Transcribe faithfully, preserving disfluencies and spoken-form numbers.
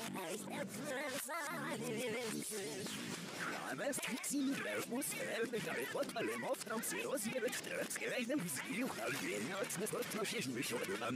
Natomiast Silver usłyszał, że podpalę mocną rozwierę w trackie wejdę w zbił, ale nie ocne sportno się myślałem.